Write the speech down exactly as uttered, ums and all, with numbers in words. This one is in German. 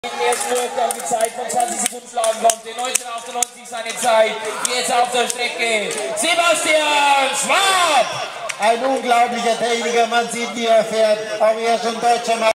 Im ersten Durchgang die Zeit von zwanzig Sekunden schlagen konnte. neunzehnhundertachtundneunzig seine Zeit. Jetzt auf der Strecke Sebastian Schwab. Ein unglaublicher Techniker, man sieht, wie er fährt, aber er ist schon deutscher Meister.